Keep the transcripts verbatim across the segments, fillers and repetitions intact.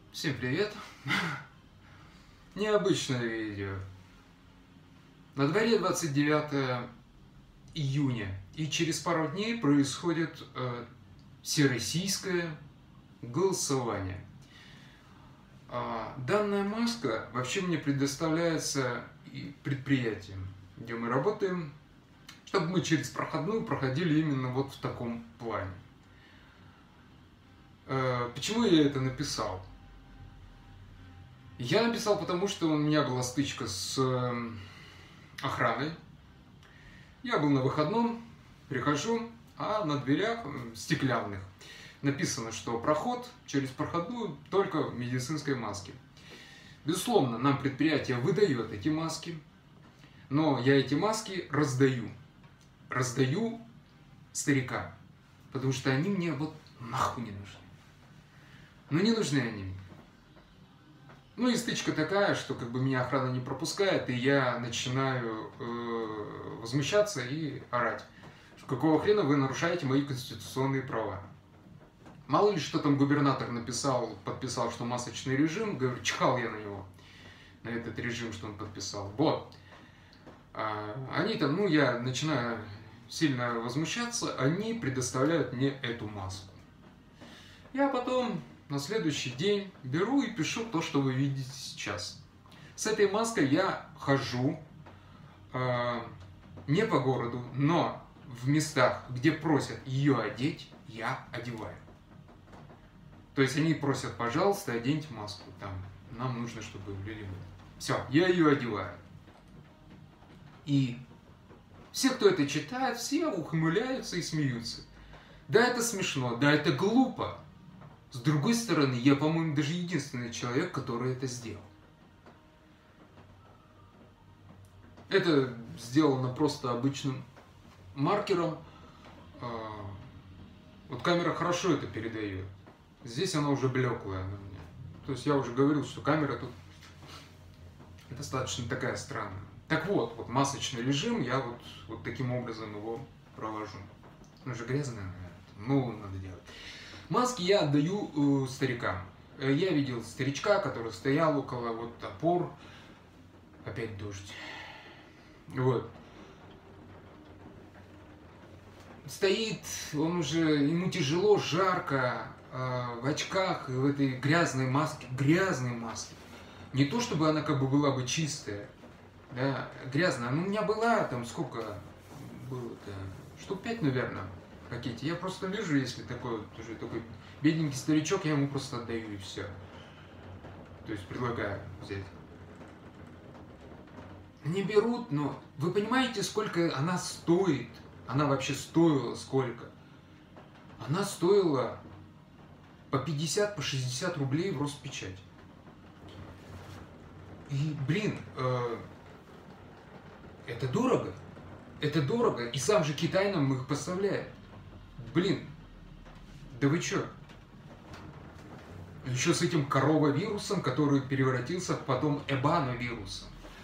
Всем привет! Необычное видео. На дворе двадцать девятое июня, и через пару дней происходит э, всероссийское голосование. А, данная маска вообще мне предоставляется и предприятием, где мы работаем, чтобы мы через проходную проходили именно вот в таком плане. Э, почему я это написал? Я написал, потому что у меня была стычка с охраной. Я был на выходном, прихожу, а на дверях стеклянных написано, что проход через проходную только в медицинской маске. Безусловно, нам предприятие выдает эти маски, но я эти маски раздаю. Раздаю старикам, потому что они мне вот нахуй не нужны. Ну не нужны они мне. Ну и стычка такая, что как бы меня охрана не пропускает, и я начинаю э, возмущаться и орать. Какого хрена вы нарушаете мои конституционные права? Мало ли, что там губернатор написал, подписал, что масочный режим, говорю, чихал я на него, на этот режим, что он подписал. Вот. А, они там, ну я начинаю сильно возмущаться, они предоставляют мне эту маску. Я потом... На следующий день беру и пишу то, что вы видите сейчас. С этой маской я хожу э, не по городу, но в местах, где просят ее одеть, я одеваю. То есть они просят, пожалуйста, оденьте маску. Там, нам нужно, чтобы люди были. Все, я ее одеваю. И все, кто это читает, все ухмыляются и смеются. Да, это смешно, да, это глупо. С другой стороны, я, по-моему, даже единственный человек, который это сделал. Это сделано просто обычным маркером. Вот камера хорошо это передает. Здесь она уже блеклая на мне. То есть я уже говорил, что камера тут достаточно такая странная. Так вот, вот масочный режим, я вот, вот таким образом его провожу. Он же грязный, наверное. Ну, надо делать. Маски я отдаю э, старикам. Я видел старичка, который стоял около вот опор. Опять дождь. Вот. Стоит, он уже, ему тяжело, жарко, э, в очках, в этой грязной маске. Грязной маске. Не то, чтобы она как бы была бы чистая, да, грязная. Но у меня была там сколько было-то? Штук пять, наверное. Пакете. Я просто вижу, если такой, уже такой бедненький старичок, я ему просто отдаю и все. То есть предлагаю взять. Не берут, но вы понимаете, сколько она стоит? Она вообще стоила сколько? Она стоила по пятьдесят, по шестьдесят рублей в Роспечать. И, блин, э, это дорого. Это дорого. И сам же Китай нам их поставляет. Блин, да вы чё? Еще с этим коровавирусом, который превратился потом эбановирусом.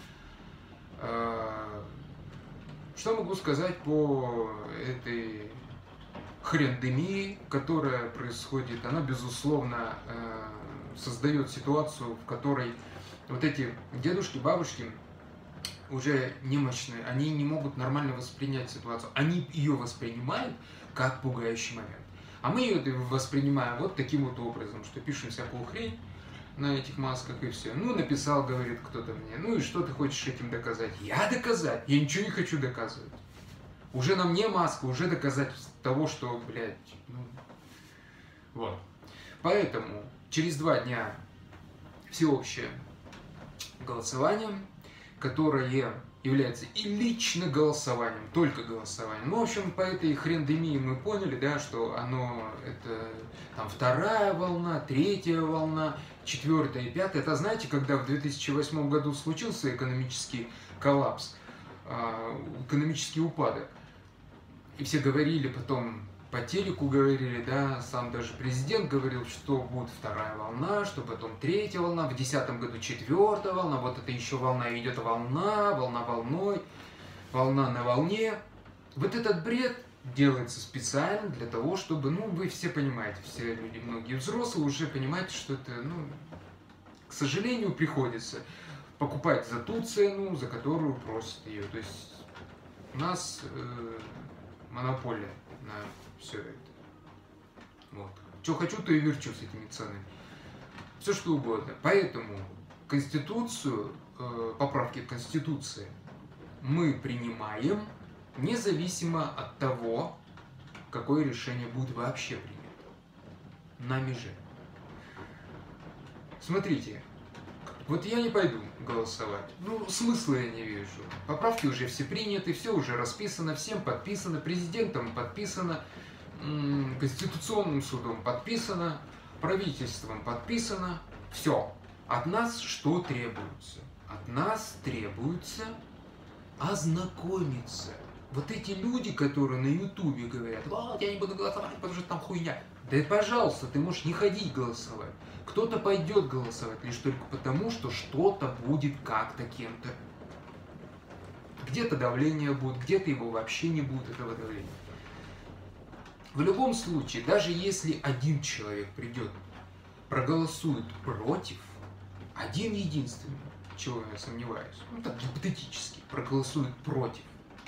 Что могу сказать по этой хрендемии, которая происходит? Она, безусловно, создает ситуацию, в которой вот эти дедушки, бабушки, уже немощные, они не могут нормально воспринять ситуацию. Они ее воспринимают как пугающий момент. А мы ее воспринимаем вот таким вот образом, что пишем всякую хрень на этих масках и все. Ну, написал, говорит кто-то мне, ну и что ты хочешь этим доказать? Я доказать? Я ничего не хочу доказывать. Уже на мне маска, уже доказать того, что, блядь, ну... Вот. Поэтому через два дня всеобщее голосование, которое является и лично голосованием, только голосованием. Ну, в общем, по этой хрендемии мы поняли, да, что оно, это там вторая волна, третья волна, четвертая и пятая. Это, знаете, когда в две тысячи восьмом году случился экономический коллапс, экономический упадок, и все говорили потом, по телеку говорили, да, сам даже президент говорил, что будет вторая волна, что потом третья волна, в две тысячи десятом году четвертая волна, вот это еще волна, идет волна, волна волной, волна на волне. Вот этот бред делается специально для того, чтобы, ну, вы все понимаете, все люди, многие взрослые уже понимаете, что это, ну, к сожалению, приходится покупать за ту цену, за которую просят ее. То есть у нас э, монополия на все это. Вот. Что хочу, то и верчу с этими ценами. Все что угодно. Поэтому Конституцию, э, поправки к Конституции мы принимаем независимо от того, какое решение будет вообще принято. Нами же. Смотрите, вот я не пойду голосовать. Ну, смысла я не вижу. Поправки уже все приняты, все уже расписано, всем подписано, президентом подписано, Конституционным судом подписано, правительством подписано. Все. От нас что требуется? От нас требуется ознакомиться. Вот эти люди, которые на Ютубе говорят: вот, я не буду голосовать, потому что там хуйня. Да пожалуйста, ты можешь не ходить голосовать. Кто-то пойдет голосовать лишь только потому, что что-то будет как-то кем-то. Где-то давление будет, где-то его вообще не будет, этого давления. В любом случае, даже если один человек придет, проголосует против, один единственный, чего я сомневаюсь, ну так гипотетически, проголосует против,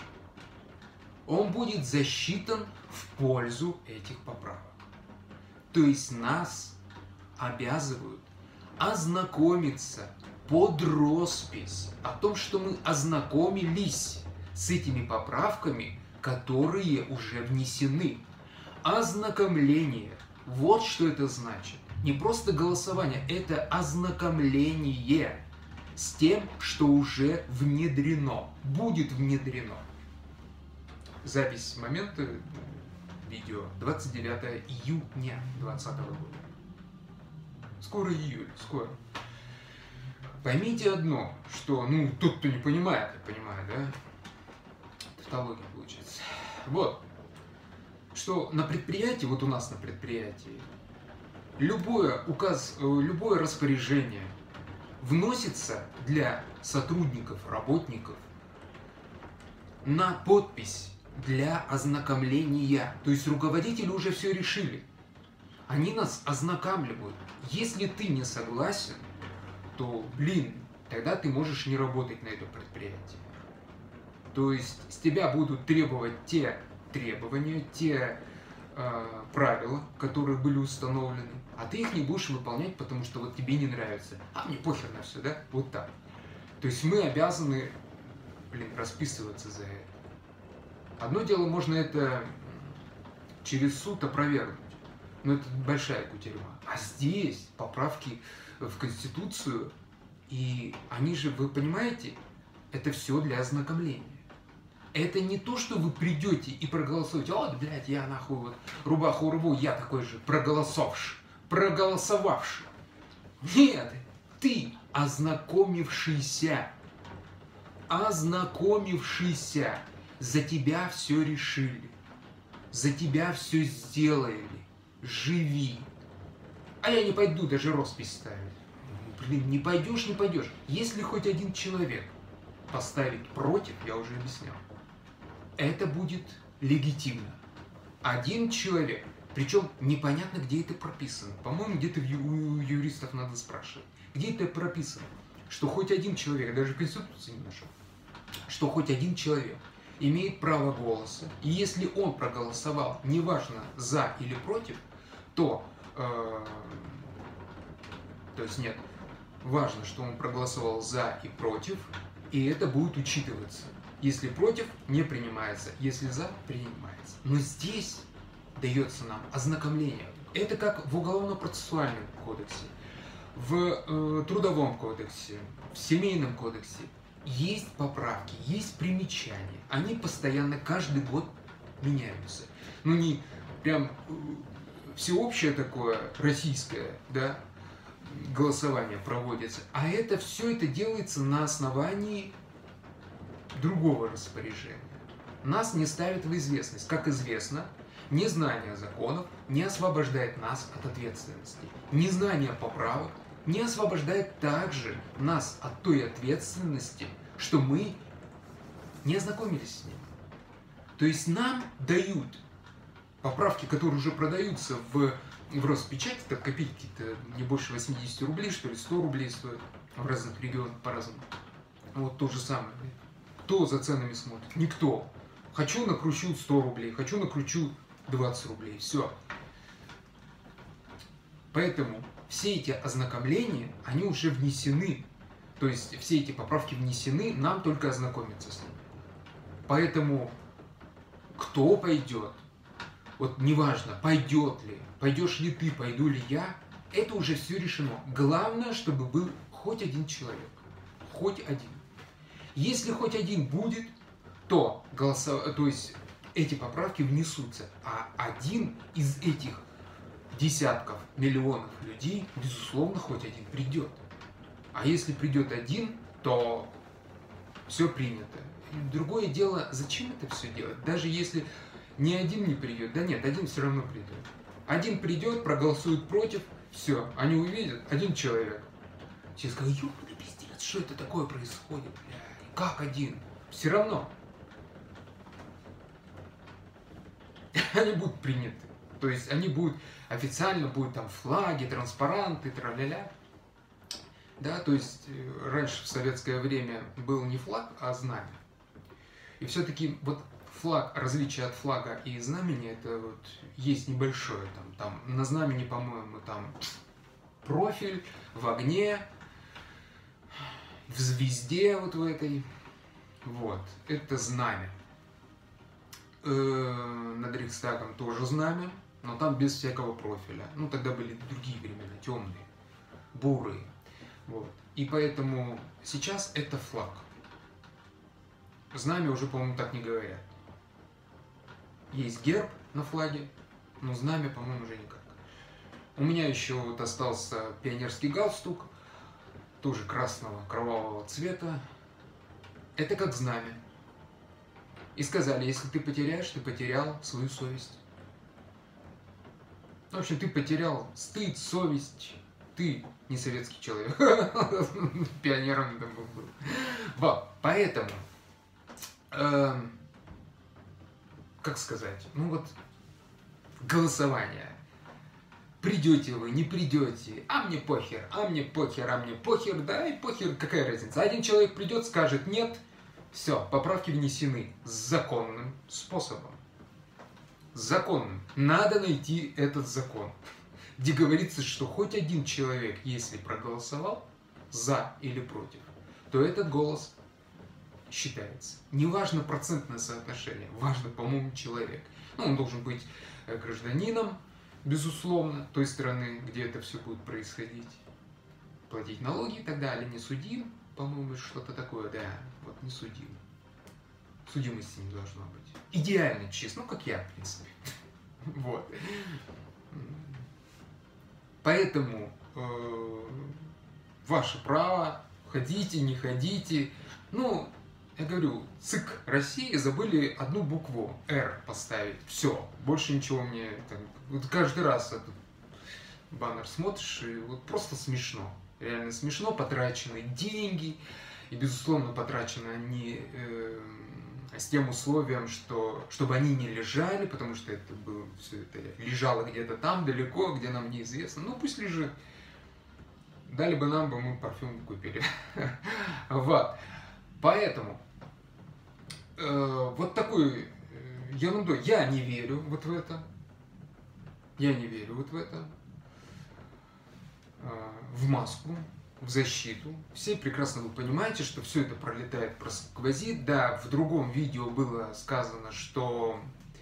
он будет засчитан в пользу этих поправок. То есть нас обязывают ознакомиться под роспись о том, что мы ознакомились с этими поправками, которые уже внесены. Ознакомление. Вот что это значит. Не просто голосование, это ознакомление с тем, что уже внедрено, будет внедрено. Запись момента видео двадцать девятое июня двадцатого года. Скоро июль, скоро. Поймите одно, что, ну, тот, кто не понимает, я понимаю, да? Тавтология получается. Вот. Что на предприятии, вот у нас на предприятии, любое указ, любое распоряжение вносится для сотрудников, работников на подпись для ознакомления. То есть руководители уже все решили. Они нас ознакомливают. Если ты не согласен, то, блин, тогда ты можешь не работать на этом предприятии. То есть с тебя будут требовать те требования, те э, правила, которые были установлены, а ты их не будешь выполнять, потому что вот тебе не нравится. А мне похер на все, да? Вот так. То есть мы обязаны, блин, расписываться за это. Одно дело, можно это через суд опровергнуть, но это большая кутерьма. А здесь поправки в Конституцию, и они же, вы понимаете, это все для ознакомления. Это не то, что вы придете и проголосуете: о, блядь, я нахуй вот рубаху рву, я такой же проголосовавший, проголосовавший. Нет, ты ознакомившийся, ознакомившийся, за тебя все решили, за тебя все сделали, живи. А я не пойду даже роспись ставить. Блин, не пойдешь, не пойдешь. Если хоть один человек поставить против, я уже объяснял, это будет легитимно. Один человек, причем непонятно, где это прописано. По-моему, где-то у юристов надо спрашивать. Где это прописано? Что хоть один человек, даже в Конституции не нашел, что хоть один человек имеет право голоса, и если он проголосовал, неважно за или против, то, э, то есть нет, важно, что он проголосовал за и против, и это будет учитываться. Если против, не принимается, если за, принимается. Но здесь дается нам ознакомление. Это как в Уголовно-процессуальном кодексе, в э, Трудовом кодексе, в Семейном кодексе. Есть поправки, есть примечания. Они постоянно, каждый год меняются. Ну, не прям всеобщее такое, российское, да, голосование проводится. А это все это делается на основании другого распоряжения. Нас не ставят в известность. Как известно, незнание законов не освобождает нас от ответственности. Незнание поправок не освобождает также нас от той ответственности, что мы не ознакомились с ним. То есть нам дают поправки, которые уже продаются в, в Роспечати, так копейки-то не больше восьмидесяти рублей, что ли, сто рублей стоят в разных регионах по-разному. Вот то же самое. Кто за ценами смотрит? Никто. Хочу, накручу сто рублей, хочу, накручу двадцать рублей. Все. Поэтому все эти ознакомления, они уже внесены. То есть все эти поправки внесены, нам только ознакомиться с ними. Поэтому кто пойдет, вот неважно, пойдет ли, пойдешь ли ты, пойду ли я, это уже все решено. Главное, чтобы был хоть один человек. Хоть один. Если хоть один будет, то, голосов... то есть эти поправки внесутся. А один из этих десятков миллионов людей, безусловно, хоть один придет. А если придет один, то все принято. Другое дело, зачем это все делать? Даже если ни один не придет, да нет, один все равно придет. Один придет, проголосует против, все, они увидят, один человек. Все скажут, ёбаный пиздец, что это такое происходит, бля, как один? Все равно. Они будут приняты. То есть они будут, официально будут там флаги, транспаранты, тра-ля-ля. Да, то есть раньше в советское время был не флаг, а знамя. И все-таки вот флаг, различие от флага и знамени, это вот есть небольшое. Там, там на знамени, по-моему, там профиль в огне, в звезде вот в этой. Вот, это знамя. Э-э, над Рейхстагом тоже знамя, но там без всякого профиля. Ну, тогда были другие времена, темные, бурые. Вот. И поэтому сейчас это флаг. Знамя уже, по-моему, так не говорят. Есть герб на флаге, но знамя, по-моему, уже никак. У меня еще вот остался пионерский галстук, тоже красного кровавого цвета. Это как знамя. И сказали, если ты потеряешь, ты потерял свою совесть. В общем, ты потерял стыд, совесть. Ты не советский человек. Пионером это был. Вот, поэтому, э, как сказать, ну вот, голосование. Придете вы, не придете, а мне похер, а мне похер, а мне похер, да и похер, какая разница. Один человек придет, скажет нет, все, поправки внесены законным способом. Законным. Надо найти этот закон, где говорится, что хоть один человек, если проголосовал за или против, то этот голос считается. Не важно процентное соотношение, важно, по-моему, человек. Ну, он должен быть гражданином, безусловно, той страны, где это все будет происходить, платить налоги и так далее, не судим, по-моему, что-то такое, да, вот не судим. Судимости не должно быть. Идеально честно, ну, как я, в принципе. Вот. Поэтому э, ваше право, ходите, не ходите. Ну, я говорю, ЦИК России забыли одну букву «Р» поставить. Все, больше ничего мне... Там, вот каждый раз этот баннер смотришь, и вот просто смешно. Реально смешно, потрачены деньги. И, безусловно, потрачены они э, с тем условием, что чтобы они не лежали, потому что это было все это лежало где-то там, далеко, где нам неизвестно. Ну, пусть лежит. Дали бы нам, бы мы парфюм купили. Вот. Поэтому э, вот такую ерунду. Я не верю вот в это. Я не верю вот в это. Э, в маску, в защиту. Все прекрасно вы понимаете, что все это пролетает, просквозит. Да, в другом видео было сказано, что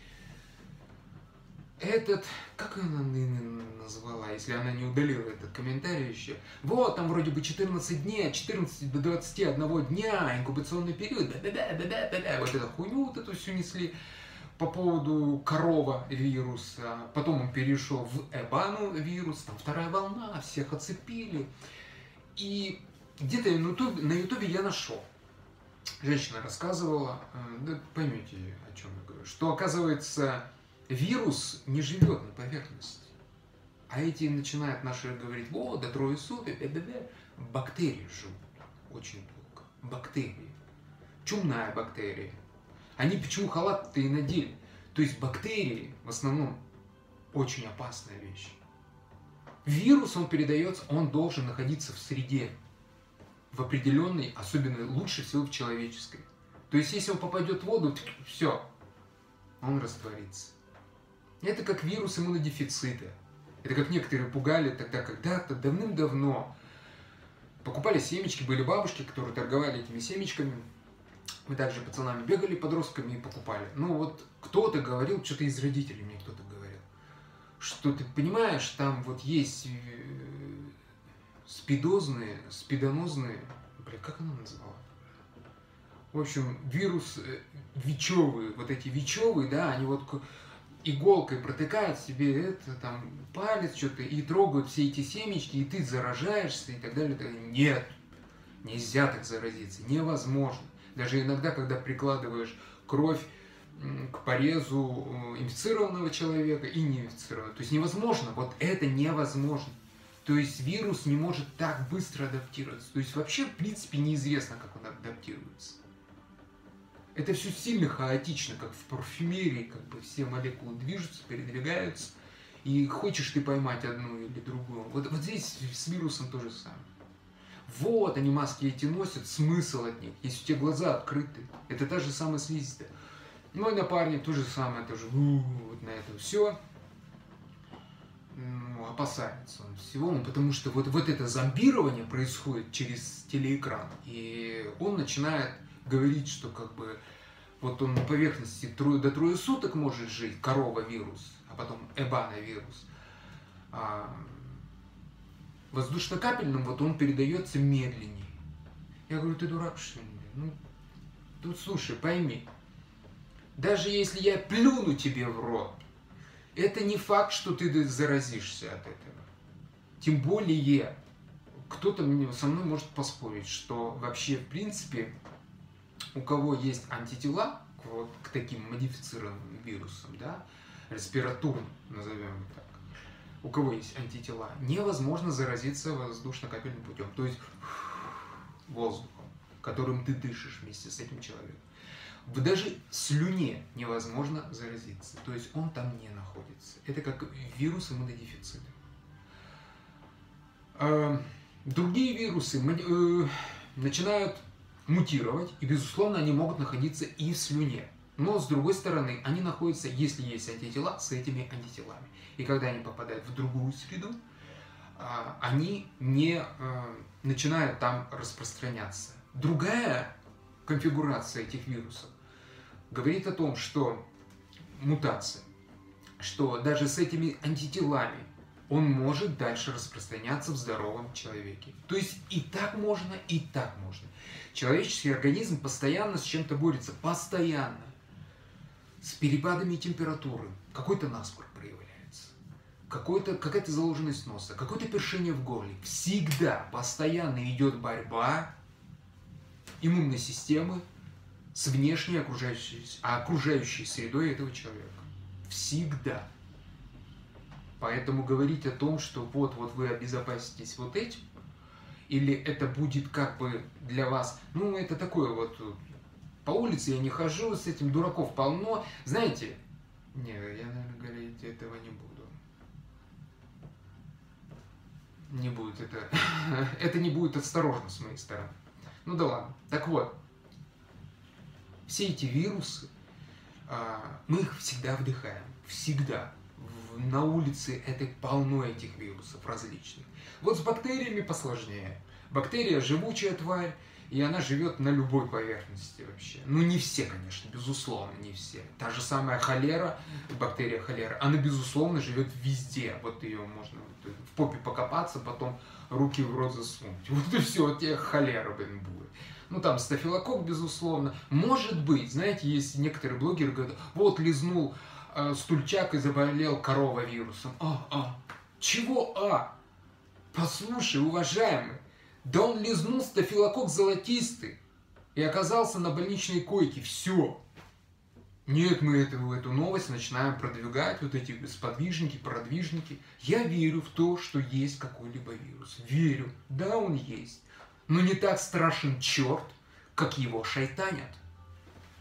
этот, как она назвала, если она не удалила этот комментарий еще, вот, там вроде бы четырнадцать дней, от четырнадцати до двадцати одного дня, инкубационный период, да-да-да-да-да-да, вот эту хуйню вот эту всю несли по поводу корова вируса, потом он перешел в эбану вирус, там вторая волна, всех оцепили, и где-то на ютубе, на ютубе я нашел, женщина рассказывала, да поймете, о чем я говорю, что оказывается вирус не живет на поверхности, а эти начинают наши говорить, вот, да трое суток, да-да-да, бактерии живут очень долго, бактерии, чумная бактерия, Они почему халат-то и надели? То есть бактерии в основном очень опасная вещь. Вирус, он передается, он должен находиться в среде, в определенной, особенно лучше всего в человеческой. То есть если он попадет в воду, все, он растворится. Это как вирус иммунодефицита. Это как некоторые пугали тогда, когда-то, давным-давно. Покупали семечки, были бабушки, которые торговали этими семечками. Мы также пацанами бегали, подростками и покупали. Ну вот кто-то говорил, что-то из родителей мне кто-то говорил, что ты понимаешь, там вот есть спидозные, спидонозные, блин, как она называла? В общем, вирус, ВИЧевые, вот эти ВИЧевые, да, они вот иголкой протыкают себе это, там, палец, что-то, и трогают все эти семечки, и ты заражаешься, и так далее. Нет, нельзя так заразиться, невозможно. Даже иногда, когда прикладываешь кровь к порезу инфицированного человека и неинфицированного, то есть невозможно, вот это невозможно. То есть вирус не может так быстро адаптироваться. То есть вообще, в принципе, неизвестно, как он адаптируется. Это все сильно хаотично, как в парфюмерии, как бы все молекулы движутся, передвигаются, и хочешь ты поймать одну или другую. Вот, вот здесь с вирусом то же самое. Вот они маски эти носят, смысл от них, если у тебя глаза открыты. Это та же самая слизистая. Мой напарник то же самое, тоже вот на это все. Ну, опасается он всего, ну, потому что вот, вот это зомбирование происходит через телеэкран, и он начинает говорить, что как бы вот он на поверхности трое, до трое суток может жить, корова-вирус, а потом эбана-вирус. А воздушно-капельным вот он передается медленнее. Я говорю, ты дурак, что ли? Ну, тут слушай, пойми, даже если я плюну тебе в рот, это не факт, что ты заразишься от этого. Тем более, кто-то со мной может поспорить, что вообще, в принципе, у кого есть антитела к, вот, к таким модифицированным вирусам, да, респираторным, назовем так, у кого есть антитела, невозможно заразиться воздушно-капельным путем, то есть воздухом, которым ты дышишь вместе с этим человеком. В даже слюне невозможно заразиться, то есть он там не находится. Это как вирус иммунодефицита. Другие вирусы начинают мутировать, и, безусловно, они могут находиться и в слюне. Но, с другой стороны, они находятся, если есть антитела, с этими антителами. И когда они попадают в другую среду, они не начинают там распространяться. Другая конфигурация этих вирусов говорит о том, что мутация, что даже с этими антителами он может дальше распространяться в здоровом человеке. То есть и так можно, и так можно. Человеческий организм постоянно с чем-то борется, постоянно. С перепадами температуры. Какой-то насморк проявляется, какой-то, какая-то заложенность носа, какое-то першение в горле. Всегда, постоянно идет борьба иммунной системы с внешней окружающей, окружающей средой этого человека. Всегда. Поэтому говорить о том, что вот-вот вы обезопаситесь вот этим, или это будет как бы для вас, ну, это такое вот, по улице я не хожу, с этим дураков полно. Знаете, не, я, наверное, говорить этого не буду. Не будет это, это не будет осторожно с моей стороны. Ну да ладно. Так вот, все эти вирусы, мы их всегда вдыхаем, всегда. На улице это полно этих вирусов различных. Вот с бактериями посложнее. Бактерия живучая тварь, и она живет на любой поверхности вообще. Ну не все, конечно, безусловно, не все. Та же самая холера, бактерия холера, она безусловно живет везде. Вот ее можно в попе покопаться, потом руки в рот засунуть. Вот и все, вот тебе холера, блин, будет. Ну там стафилококк, безусловно. Может быть, знаете, есть некоторые блогеры говорят, вот лизнул э, стульчак и заболел корова вирусом. А, а, чего а? Послушай, уважаемый, да он лизнул стафилококк золотистый и оказался на больничной койке. Все. Нет, мы эту, эту новость начинаем продвигать, вот эти сподвижники, продвижники. Я верю в то, что есть какой-либо вирус. Верю. Да, он есть. Но не так страшен черт, как его шайтанят.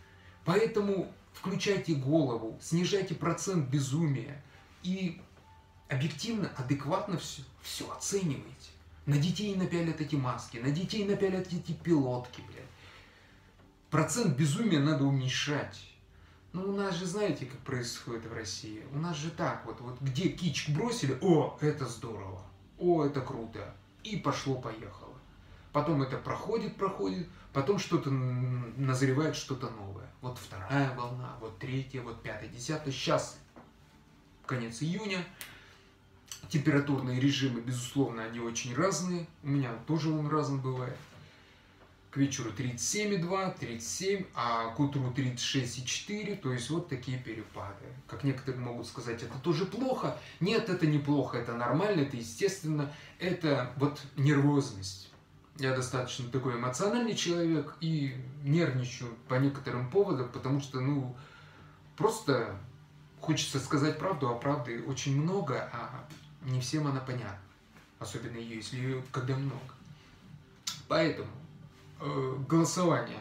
Поэтому включайте голову, снижайте процент безумия и объективно, адекватно все, все оценивайте. На детей напялят эти маски, на детей напялят эти пилотки, блядь. Процент безумия надо уменьшать. Ну, у нас же, знаете, как происходит в России? У нас же так вот, вот где кич бросили, о, это здорово, о, это круто, и пошло-поехало. Потом это проходит, проходит, потом что-то назревает, что-то новое. Вот вторая волна, вот третья, вот пятая, десятая. Сейчас конец июня. Температурные режимы, безусловно, они очень разные. У меня тоже он разный бывает. К вечеру тридцать семь и два, тридцать семь, а к утру тридцать шесть и четыре. То есть вот такие перепады. Как некоторые могут сказать, это тоже плохо. Нет, это не плохо, это нормально, это естественно. Это вот нервозность. Я достаточно такой эмоциональный человек и нервничаю по некоторым поводам, потому что, ну, просто хочется сказать правду, а правды очень много, а не всем она понятна. Особенно ее, если ее когда много. Поэтому э, голосование.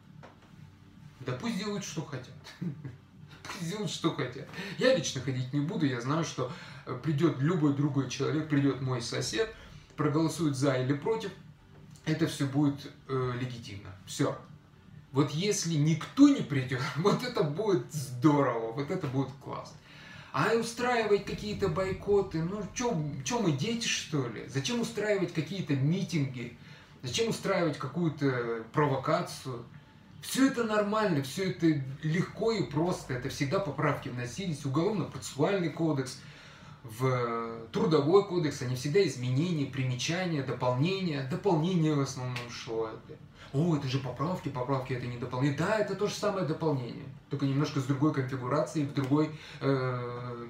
Да пусть делают, что хотят. Пусть делают, что хотят. Я лично ходить не буду, я знаю, что придет любой другой человек, придет мой сосед, проголосует за или против. Это все будет э, легитимно. Все. Вот если никто не придет, вот это будет здорово, вот это будет классно. А устраивать какие-то бойкоты, ну что мы, дети что ли? Зачем устраивать какие-то митинги? Зачем устраивать какую-то провокацию? Все это нормально, все это легко и просто. Это всегда поправки вносились в уголовно-процессуальный кодекс, в трудовой кодекс, они всегда изменения, примечания, дополнения. Дополнение в основном шло. Это. О, это же поправки, поправки, это не дополнение. Да, это то же самое дополнение, только немножко с другой конфигурацией, в другой э,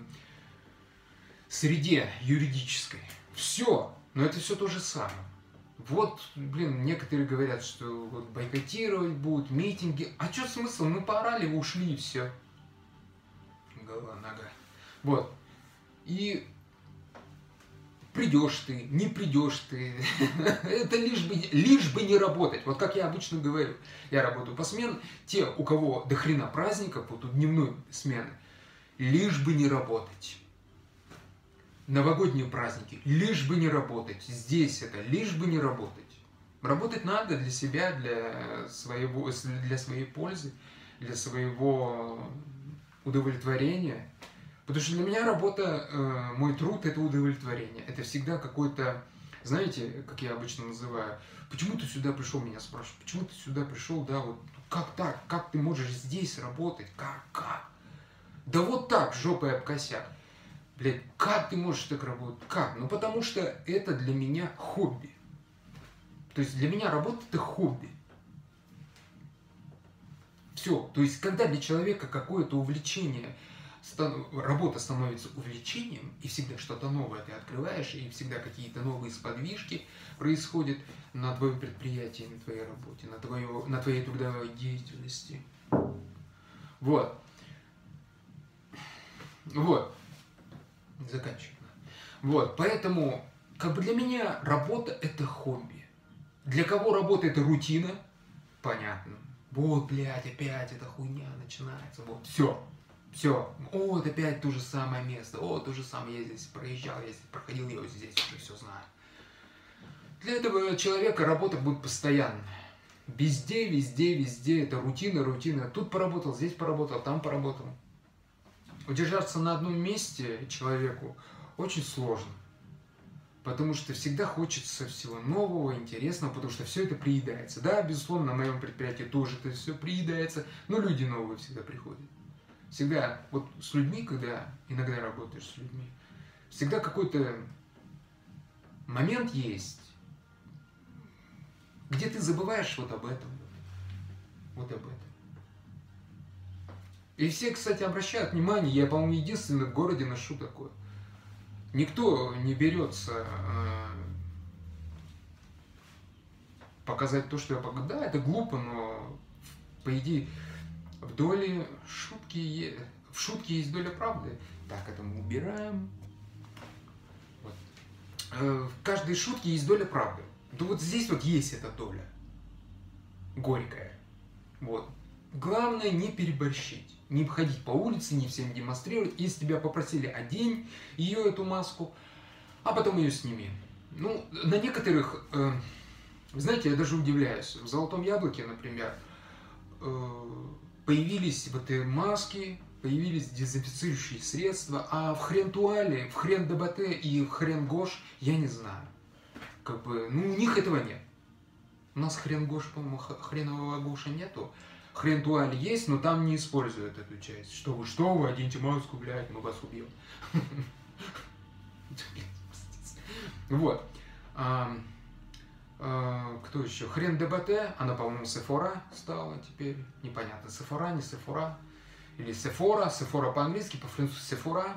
среде юридической. Все, но это все то же самое. Вот, блин, некоторые говорят, что вот бойкотировать будут, митинги. А что смысл? Мы поорали, вы ушли и все. Голова, нога. Вот. И придешь ты, не придешь ты, это лишь бы, лишь бы не работать. Вот как я обычно говорю, я работаю по сменам, те, у кого до хрена праздников, вот у дневной смены, лишь бы не работать. Новогодние праздники, лишь бы не работать. Здесь это, лишь бы не работать. Работать надо для себя, для, своего, для своей пользы, для своего удовлетворения. Потому что для меня работа, э, мой труд – это удовлетворение. Это всегда какой-то, знаете, как я обычно называю, почему ты сюда пришел, меня спрашивают, почему ты сюда пришел, да, вот как так, как ты можешь здесь работать, как, как? Да вот так, жопой об косяк. Блядь, как ты можешь так работать? Как? Ну потому что это для меня хобби. То есть для меня работа – это хобби. Все. То есть когда для человека какое-то увлечение, работа становится увлечением, и всегда что-то новое ты открываешь, и всегда какие-то новые сподвижки происходят на твоем предприятии, на твоей работе, на, твоё, на твоей трудовой деятельности. Вот. Вот. Заканчиваем. Вот. Поэтому, как бы для меня работа – это хобби. Для кого работа – это рутина? Понятно. Вот, блядь, опять эта хуйня начинается. Вот, все. Все, о, вот опять то же самое место, о, то же самое, я здесь проезжал, я здесь проходил, я вот здесь уже все знаю. Для этого человека работа будет постоянная. Везде, везде, везде, это рутина, рутина. Тут поработал, здесь поработал, там поработал. Удержаться на одном месте человеку очень сложно. Потому что всегда хочется всего нового, интересного, потому что все это приедается. Да, безусловно, на моем предприятии тоже это все приедается, но люди новые всегда приходят. Всегда, вот с людьми, когда иногда работаешь с людьми, всегда какой-то момент есть, где ты забываешь вот об этом. Вот об этом. И все, кстати, обращают внимание, я, по-моему, единственный в городе ношу такое. Никто не берется э, показать то, что я показываю. Да, это глупо, но по идее... В доле шутки, в шутке есть доля правды. Так, это мы убираем. Вот. В каждой шутке есть доля правды. Да вот здесь вот есть эта доля. Горькая. Вот. главное не переборщить. Не ходить по улице, не всем демонстрировать. Если тебя попросили, одень ее, эту маску, а потом ее сними. Ну, на некоторых, э, знаете, я даже удивляюсь. В «Золотом яблоке», например, э, появились вот эти маски, появились дезинфицирующие средства, а в Хрен-Туале, в Хрен-ДБТ и в Хрен-Гош я не знаю. Как бы, ну, у них этого нет. У нас Хрен-Гош, по-моему, хренового Гоша нету. Хрен-Туале есть, но там не используют эту часть. Что вы, что вы, оденьте маску, блядь, мы вас убьем. Вот. Кто еще? Хрен-ДБТ, она, по-моему, Сефора стала теперь. Непонятно, Сефора, не Сефора. Или Сефора, Сефора по-английски, по-французски Сефора.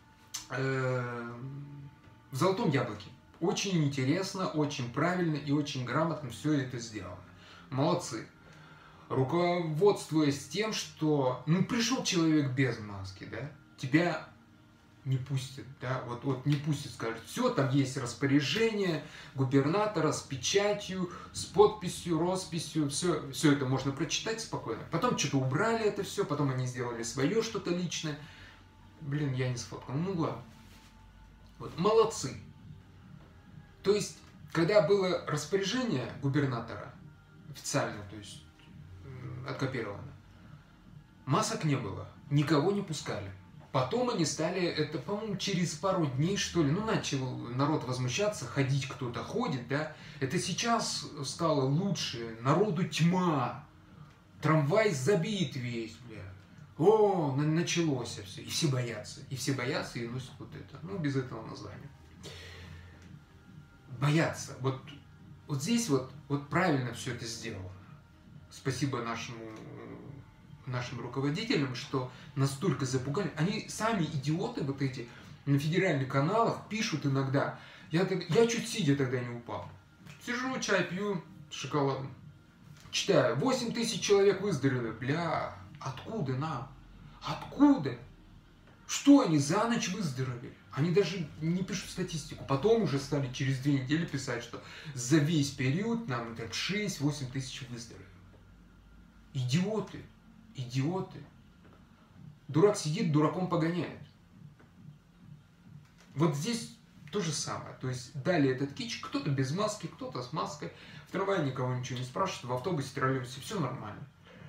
В «Золотом яблоке». Очень интересно, очень правильно и очень грамотно все это сделано. Молодцы. Руководствуясь тем, что, ну, пришел человек без маски, да, тебя не пустят, да, вот, вот не пустят, скажут, все, там есть распоряжение губернатора с печатью, с подписью, росписью, все, все это можно прочитать спокойно. Потом что-то убрали это все, потом они сделали свое что-то личное. Блин, я не сфоткал, ну ладно. Вот, молодцы. То есть, когда было распоряжение губернатора, официально, то есть, откопировано, масок не было, никого не пускали. Потом они стали, это, по-моему, через пару дней, что ли, ну, начал народ возмущаться, ходить кто-то ходит, да. Это сейчас стало лучше, народу тьма, трамвай забит весь, бля. О, началось все, и все боятся, и все боятся и носят вот это, ну, без этого названия. Боятся, вот, вот здесь вот, вот правильно все это сделано. Спасибо нашему... нашим руководителям, что настолько запугали. Они сами идиоты вот эти на федеральных каналах пишут иногда. Я, я чуть сидя тогда не упал. Сижу, чай пью с шоколадом. Читаю. восемь тысяч человек выздоровели. Бля, откуда нам? Откуда? Что они за ночь выздоровели? Они даже не пишут статистику. Потом уже стали через две недели писать, что за весь период нам так шесть-восемь тысяч выздоровели. Идиоты. Идиоты. Дурак сидит, дураком погоняет. Вот здесь то же самое. То есть дали этот кич, кто-то без маски, кто-то с маской. В трамвае никого ничего не спрашивают, в автобусе, троллейбусе, все нормально.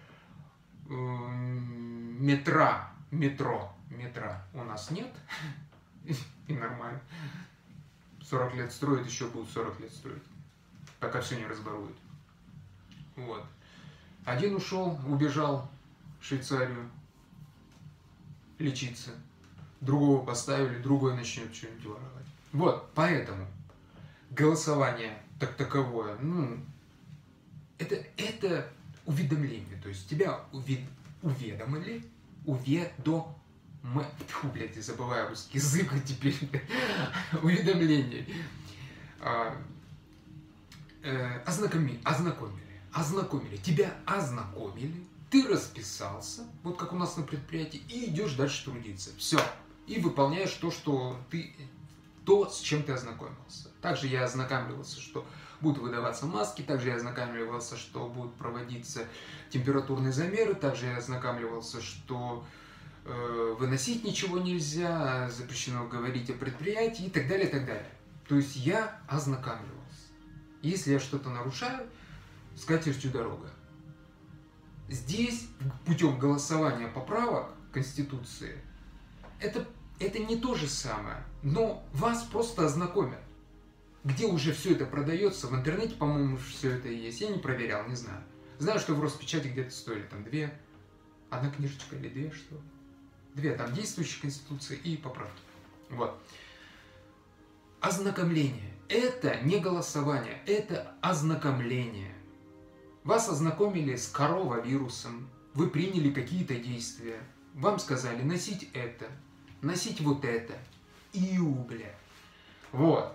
Метро, метро, метро у нас нет. И нормально. сорок лет строят, еще будут сорок лет строить. Пока все не разборуют. Вот. Один ушел, убежал в Швейцарию лечиться. Другого поставили, другой начнет что-нибудь воровать. Вот, поэтому голосование так таковое, ну, это, это уведомление. То есть тебя увед, уведомили, уведом... Фу, блядь, я забываю русский язык теперь. Уведомление. А, э, ознакомили, ознакомили. Ознакомили, тебя ознакомили, ты расписался, вот как у нас на предприятии, и идешь дальше трудиться. Все. И выполняешь то, что ты, то, с чем ты ознакомился. Также я ознакомился, что будут выдаваться маски, также я ознакомился, что будут проводиться температурные замеры, также я ознакомился, что э, выносить ничего нельзя, запрещено говорить о предприятии и так далее, и так далее. То есть я ознакомился. Если я что-то нарушаю, с катертью дорога. Здесь, путем голосования поправок Конституции, это, это не то же самое, но вас просто ознакомят. Где уже все это продается, в интернете, по-моему, все это есть. Я не проверял, не знаю. Знаю, что в Роспечати где-то стоили там две, одна книжечка или две, что? Две, там действующие Конституции и поправки. Вот. Ознакомление. Это не голосование, это ознакомление. Вас ознакомили с коровавирусом, вы приняли какие-то действия, вам сказали носить это, носить вот это, иу, бля. Вот.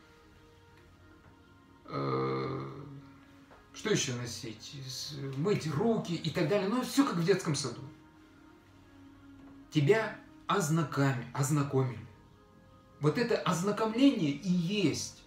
Что еще носить? Мыть руки и так далее. Ну, все как в детском саду. Тебя ознакомили, ознакомили. Вот это ознакомление и есть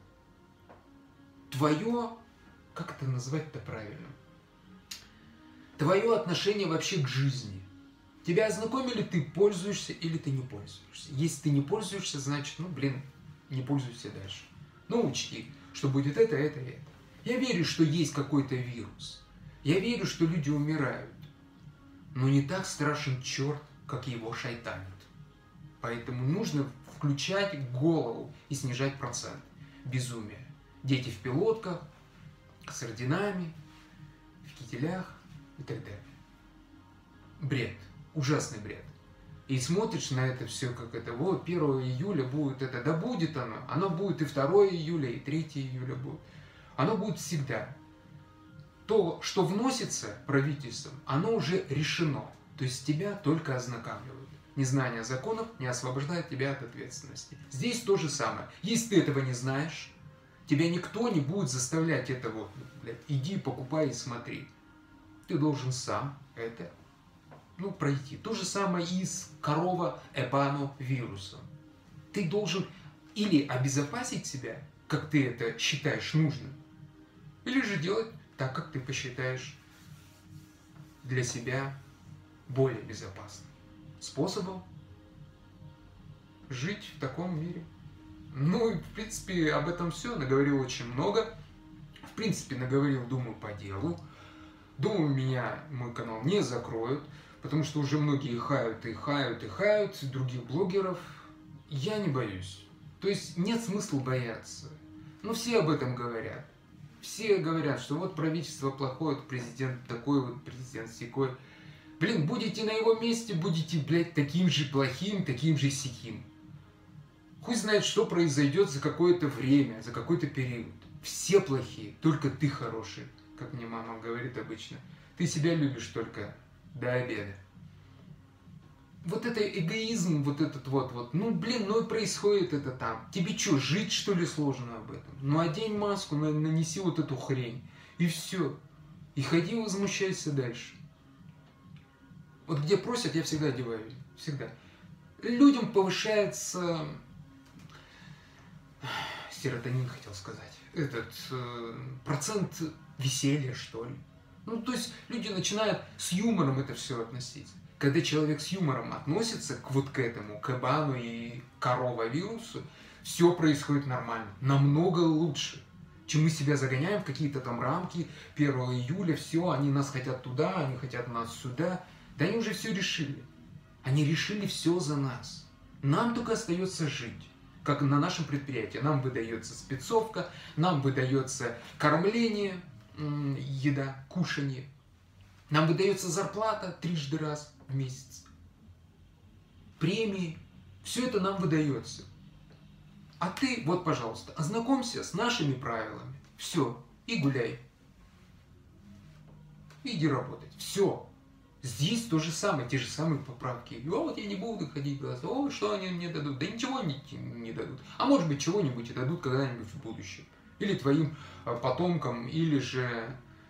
твое, как это назвать-то правильно? твое отношение вообще к жизни. Тебя ознакомили, ты пользуешься или ты не пользуешься. Если ты не пользуешься, значит, ну, блин, не пользуйся дальше. Ну, учти, что будет это, это, это. Я верю, что есть какой-то вирус. Я верю, что люди умирают. Но не так страшен черт, как его шайтанит. Поэтому нужно включать голову и снижать процент безумия. Дети в пилотках, с орденами, в кителях и так далее. Бред. Ужасный бред. И смотришь на это все, как это, вот первого июля будет это, да будет оно, оно будет и второго июля, и третьего июля будет. Оно будет всегда. То, что вносится правительством, оно уже решено. То есть тебя только ознакомливают. Незнание законов не освобождает тебя от ответственности. Здесь то же самое. Если ты этого не знаешь, тебя никто не будет заставлять это вот, блядь, иди, покупай и смотри. Ты должен сам это, ну, пройти. То же самое и с корововирусом. Ты должен или обезопасить себя, как ты это считаешь нужным, или же делать так, как ты посчитаешь для себя более безопасным способом жить в таком мире. Ну и, в принципе, об этом все. Наговорил очень много. В принципе, наговорил, думаю, по делу. Думаю, меня, мой канал не закроют, потому что уже многие хают и хают и хают других блогеров. Я не боюсь. То есть нет смысла бояться. Но все об этом говорят. Все говорят, что вот правительство плохое, президент такой, вот президент сякой. Блин, будете на его месте, будете, блядь, таким же плохим, таким же сяким. Хуй знает, что произойдет за какое-то время, за какой-то период. Все плохие, только ты хороший, как мне мама говорит обычно. Ты себя любишь только до обеда. Вот это эгоизм, вот этот вот, вот, ну, блин, ну и происходит это там. Тебе что, жить, что ли, сложно об этом? Ну, одень маску, нанеси вот эту хрень, и все. И ходи, возмущайся дальше. Вот где просят, я всегда одеваю, всегда. Людям повышается серотонин, хотел сказать, этот э, процент веселья, что ли. Ну, то есть люди начинают с юмором это все относить. Когда человек с юмором относится к вот к этому, к эбану и коровавирусу, все происходит нормально, намного лучше, чем мы себя загоняем в какие-то там рамки. первого июля, все, они нас хотят туда, они хотят нас сюда. Да они уже все решили. Они решили все за нас. Нам только остается жить. Как на нашем предприятии. Нам выдается спецовка, нам выдается кормление, еда, кушанье. Нам выдается зарплата трижды раз в месяц. Премии. Все это нам выдается. А ты, вот, пожалуйста, ознакомься с нашими правилами. Все. И гуляй. Иди работать. Все. Здесь то же самое, те же самые поправки. О, вот я не буду ходить в глаза. О, что они мне дадут? Да ничего не, не дадут. А может быть, чего-нибудь и дадут когда-нибудь в будущем. Или твоим потомкам, или же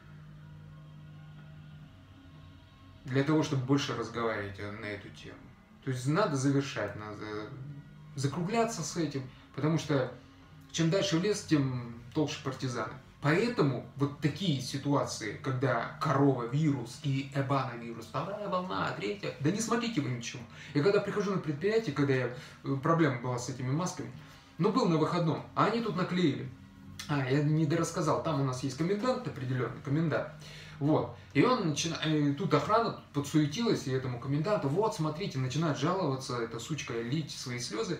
для того, чтобы больше разговаривать на эту тему. То есть надо завершать, надо закругляться с этим, потому что чем дальше в лес, тем толще партизаны. Поэтому вот такие ситуации, когда коровавирус и эбановирус, вторая волна, третья, да не смотрите вы ничего. Я когда прихожу на предприятие, когда я, проблема была с этими масками, но был на выходном, а они тут наклеили. А, я не дорассказал, там у нас есть комендант определенный, комендант. Вот. И он начинает, тут охрана подсуетилась, и этому коменданту, вот, смотрите, начинает жаловаться, эта сучка лить свои слезы.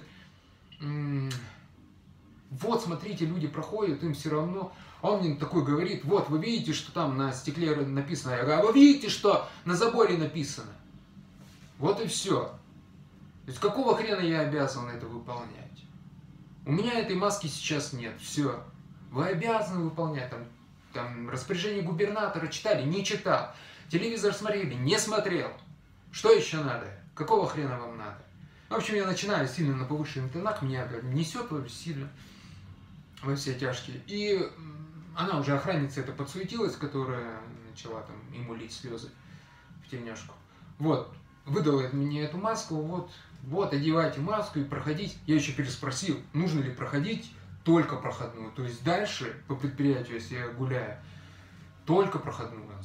Вот, смотрите, люди проходят, им все равно. А он мне такой говорит, вот, вы видите, что там на стекле написано? Я говорю, а вы видите, что на заборе написано? Вот и все. То есть, какого хрена я обязан это выполнять? У меня этой маски сейчас нет, все. Вы обязаны выполнять, там, там распоряжение губернатора читали, не читал. Телевизор смотрели, не смотрел. Что еще надо? Какого хрена вам надо? В общем, я начинаю сильно на повышенных тонах, меня несет сильно во все тяжкие. И она уже, охранница это подсуетилась, которая начала там ему лить слезы в тельняшку. Вот, выдала мне эту маску, вот, вот, одевайте маску и проходить. Я еще переспросил, нужно ли проходить только проходную. То есть дальше по предприятию, если я гуляю, только проходную, она сказала.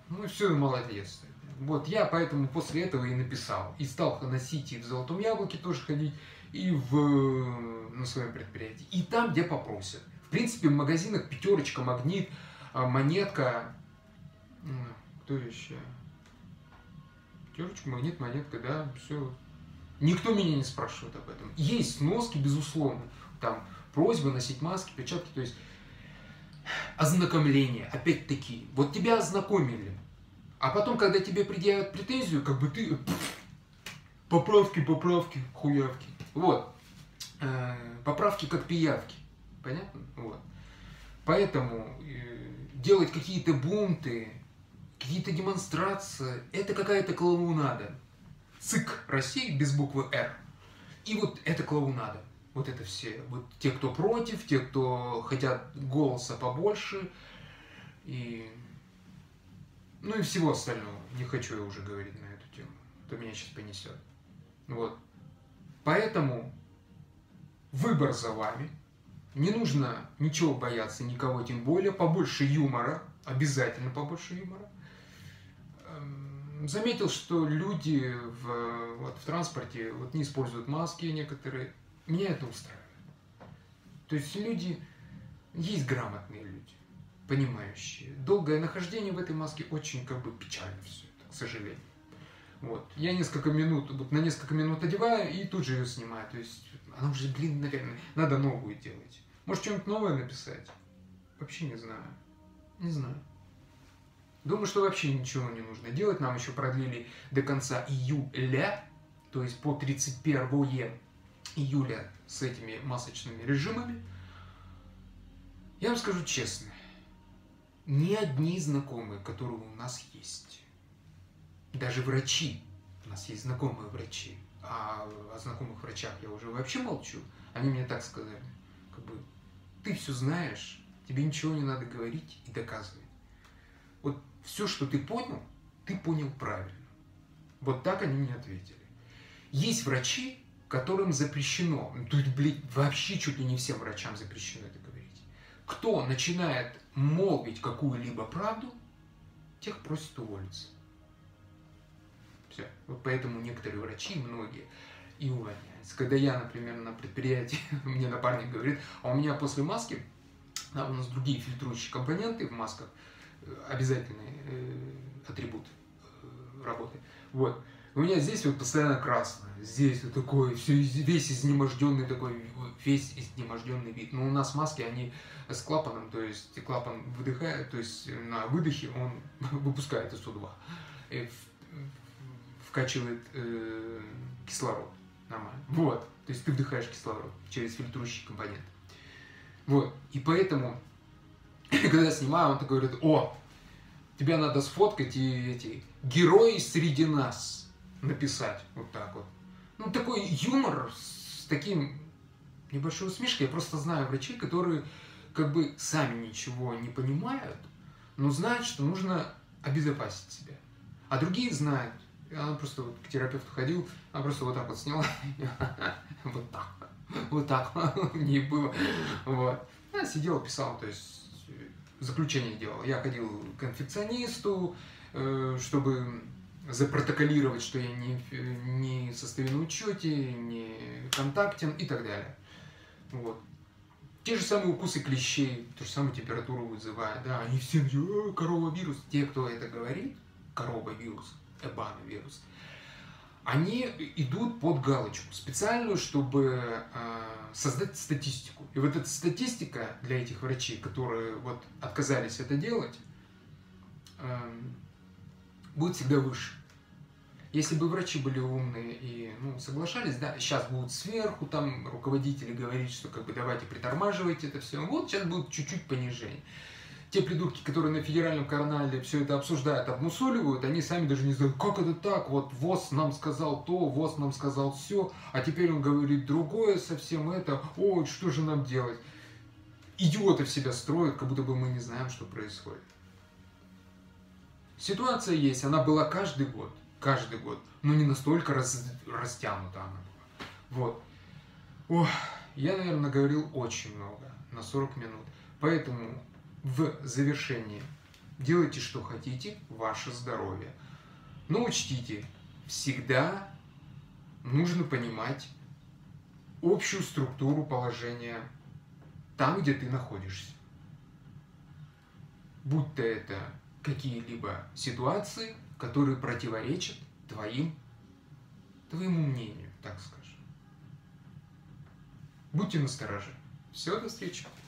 Ну все, молодец. Вот я поэтому после этого и написал. И стал носить и в Золотом Яблоке тоже ходить, и в, на своем предприятии. И там, где попросят. В принципе, в магазинах Пятерочка, Магнит, Монетка. Кто еще? Пятерочка, Магнит, Монетка, да, все. Никто меня не спрашивает об этом. Есть сноски, безусловно. Там просьба носить маски, перчатки, то есть ознакомление, опять-таки. Вот тебя ознакомили. А потом, когда тебе предъявят претензию, как бы ты... Поправки, поправки, хуявки. Вот. Поправки как пиявки. Понятно? Вот. Поэтому делать какие-то бунты, какие-то демонстрации, это какая-то клоунада. ЦИК России без буквы «Р». И вот это клоунада. Вот это все. Вот те, кто против, те, кто хотят голоса побольше. И... Ну и всего остального. Не хочу я уже говорить на эту тему. То меня сейчас понесет. Вот. Поэтому выбор за вами. Не нужно ничего бояться, никого тем более. Побольше юмора. Обязательно побольше юмора. Заметил, что люди в, вот, в транспорте вот, не используют маски некоторые. Меня это устраивает. То есть люди, есть грамотные люди, понимающие. Долгое нахождение в этой маске очень как бы печально все это, к сожалению. Вот. Я несколько минут, вот, на несколько минут одеваю и тут же ее снимаю. То есть она уже, блин, наверное, надо новую делать. Может, что-нибудь новое написать? Вообще не знаю. Не знаю. Думаю, что вообще ничего не нужно делать. Нам еще продлили до конца июля, то есть по тридцать первое июля с этими масочными режимами. Я вам скажу честно, ни одни знакомые, которые у нас есть, даже врачи, у нас есть знакомые врачи, а о знакомых врачах я уже вообще молчу, они мне так сказали, как бы, ты все знаешь, тебе ничего не надо говорить и доказывать. Вот все, что ты понял, ты понял правильно. Вот так они мне ответили. Есть врачи, которым запрещено, тут, блин, вообще чуть ли не всем врачам запрещено это говорить. Кто начинает молвить какую-либо правду, тех просят уволиться. Все. Вот поэтому некоторые врачи, многие, и увольняются. Когда я, например, на предприятии, мне напарник говорит, а у меня после маски, а у нас другие фильтрующие компоненты в масках, обязательный э, атрибут э, работы. Вот. У меня здесь вот постоянно красное. Здесь вот такой, все, весь изнеможденный такой, весь изнеможденный вид. Но у нас маски, они с клапаном, то есть клапан выдыхает, то есть на выдохе он выпускает эс о два. И в, вкачивает э, кислород. Нормально. Вот. То есть ты вдыхаешь кислород через фильтрующий компонент. Вот. И поэтому когда я снимаю, он такой говорит, о, тебя надо сфоткать и эти герои среди нас написать. Вот так вот. Ну, такой юмор с таким небольшой усмешкой. Я просто знаю врачей, которые как бы сами ничего не понимают, но знают, что нужно обезопасить себя. А другие знают. Она просто вот к терапевту ходил, она просто вот так вот сняла. Вот так. Вот так. Не было. Вот. Она сидела, писала, то есть заключение делал. Я ходил к инфекционисту, чтобы запротоколировать, что я не, не состою на учете, не контактен и так далее. Вот. Те же самые укусы клещей, ту же самую температуру вызывают. Да, они все, коровавирус. Те, кто это говорит, коровавирус, эбановирус, они идут под галочку специальную, чтобы э, создать статистику. И вот эта статистика для этих врачей, которые вот отказались это делать, э, будет всегда выше. Если бы врачи были умные и ну, соглашались, да, сейчас будут сверху там руководители говорить, что как бы давайте притормаживайте это все. Вот сейчас будет чуть-чуть понижение. Те придурки, которые на федеральном канале все это обсуждают, обмусоливают, они сами даже не знают, как это так, вот ВОЗ нам сказал то, ВОЗ нам сказал все, а теперь он говорит другое совсем это, ой, что же нам делать? Идиоты в себя строят, как будто бы мы не знаем, что происходит. Ситуация есть, она была каждый год, каждый год, но не настолько раз, растянута она была. Вот. Ох, я, наверное, говорил очень много, на сорок минут, поэтому... В завершении делайте, что хотите, ваше здоровье. Но учтите, всегда нужно понимать общую структуру положения там, где ты находишься. Будь то это какие-либо ситуации, которые противоречат твоим, твоему мнению, так скажем. Будьте настороже. Всего, до встречи.